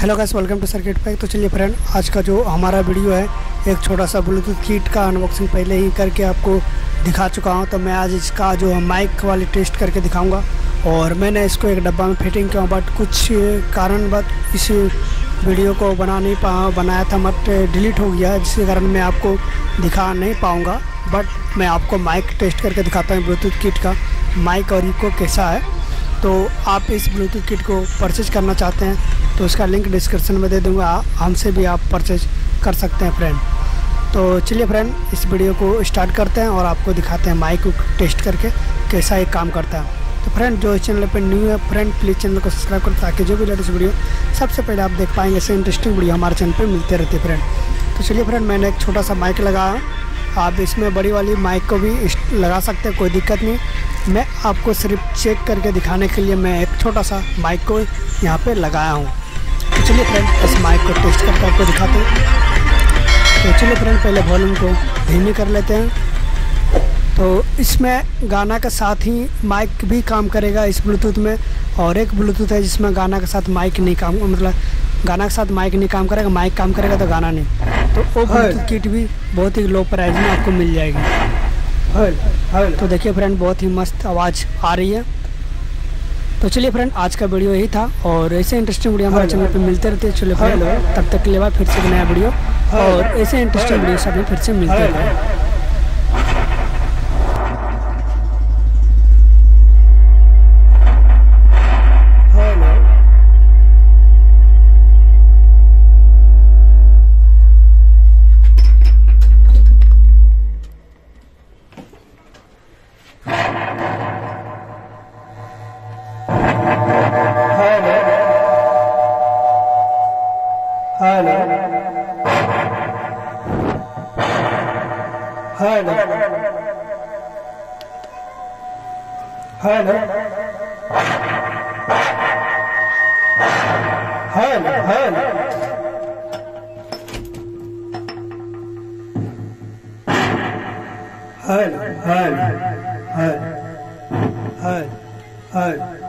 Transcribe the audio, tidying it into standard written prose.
Hello guys, welcome to circuit pack. तो चलिए friend, आज का जो हमारा वीडियो है एक छोटा सा ब्लूटूथ किट का अनबॉक्सिंग पहले ही करके आपको दिखा चुका हूं। तो मैं आज इसका जो माइक वाली टेस्ट करके दिखाऊंगा। और मैंने इसको एक डब्बा में फिटिंग किया, बट कुछ कारणवश इस वीडियो को बनाया था बट डिलीट हो गया, जिसके कारण मैं आपको दिखा नहीं पाऊँगा। बट मैं आपको माइक टेस्ट करके दिखाता हूँ ब्लूटूथ किट का माइक और इको कैसा है। तो आप इस ब्लूटूथ किट को परचेज करना चाहते हैं तो इसका लिंक डिस्क्रिप्शन में दे दूंगा, हमसे भी आप परचेज कर सकते हैं फ्रेंड। तो चलिए फ्रेंड, इस वीडियो को स्टार्ट करते हैं और आपको दिखाते हैं माइक को टेस्ट करके कैसा ये काम करता है। तो फ्रेंड, जो इस चैनल पर न्यू है फ्रेंड, प्लीज़ चैनल को सब्सक्राइब करें ताकि जो भी लेटेस्ट वीडियो सबसे पहले आप देख पाएंगे। ऐसे इंटरेस्टिंग वीडियो हमारे चैनल पर मिलते रहते हैं फ्रेंड। तो चलिए फ्रेंड, मैंने एक छोटा सा माइक लगाया, आप इसमें बड़ी वाली माइक को भी लगा सकते हैं, कोई दिक्कत नहीं। मैं आपको सिर्फ चेक करके दिखाने के लिए मैं एक छोटा सा माइक को यहाँ पे लगाया हूँ। तो चलिए फ्रेंड, इस माइक को टेस्ट करके आपको दिखाते हैं। तो चलिए फ्रेंड, पहले वॉल्यूम को धीमी कर लेते हैं। तो इसमें गाना के साथ ही माइक भी काम करेगा इस ब्लूटूथ में, और एक ब्लूटूथ है जिसमें गाना के साथ माइक नहीं काम, मतलब गाना के साथ माइक नहीं काम करेगा, माइक काम करेगा तो गाना नहीं। तो वो ब्लूटूथ किट भी बहुत ही लो प्राइस में आपको मिल जाएगी। तो देखिए फ्रेंड, बहुत ही मस्त आवाज़ आ रही है। तो चलिए फ्रेंड, आज का वीडियो यही था, और ऐसे इंटरेस्टिंग वीडियो हमारे चैनल पे मिलते रहते हैं। चलिए फ्रेंड, तब तक के लिए फिर से नया वीडियो और ऐसे इंटरेस्टिंग वीडियो सब फिर से मिलते हैं। Hi.